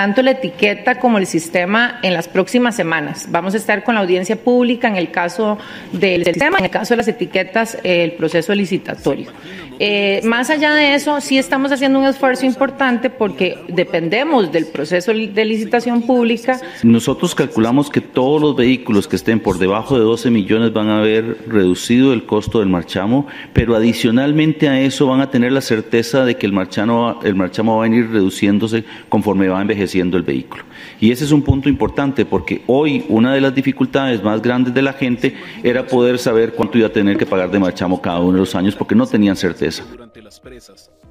tanto la etiqueta como el sistema en las próximas semanas. Vamos a estar con la audiencia pública en el caso del sistema, en el caso de las etiquetas, el proceso licitatorio. Más allá de eso, sí estamos haciendo un esfuerzo importante porque dependemos del proceso de licitación pública. Nosotros calculamos que todos los vehículos que estén por debajo de 12 millones van a haber reducido el costo del marchamo, pero adicionalmente a eso van a tener la certeza de que el marchamo va a venir reduciéndose conforme va envejeciendo el vehículo. Y ese es un punto importante porque hoy una de las dificultades más grandes de la gente era poder saber cuánto iba a tener que pagar de marchamo cada uno de los años porque no tenían certeza.